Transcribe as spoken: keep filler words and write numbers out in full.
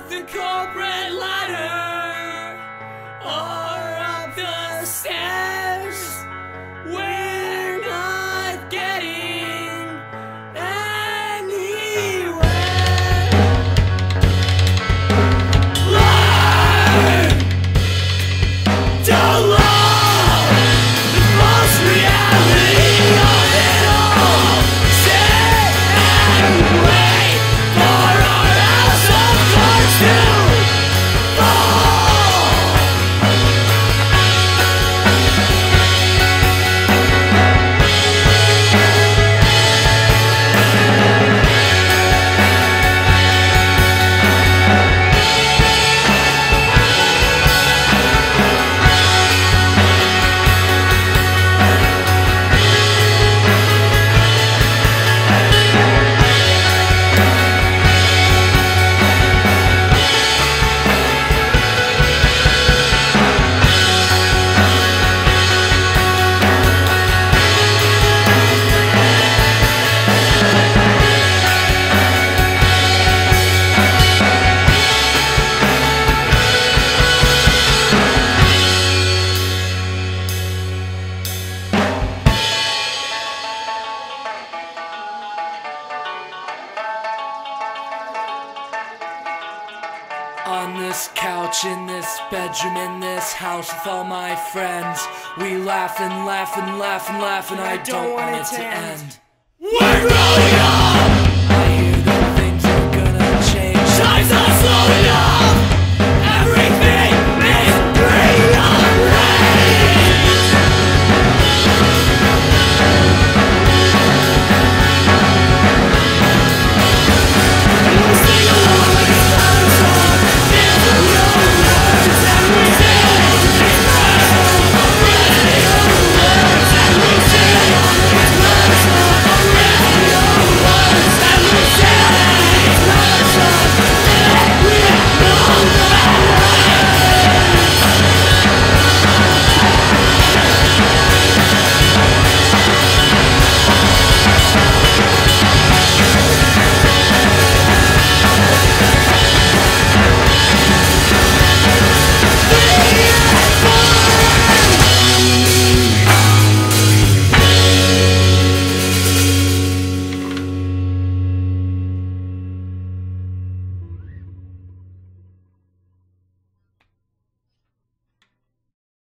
up the corporate ladder or up the stairs. We're not getting anywhere. Learn to love the false reality of it all. Sit and wait for our house of cards to fall. On this couch, in this bedroom, in this house with all my friends, we laugh and laugh and laugh and laugh, and I don't want it to end. We're growing up!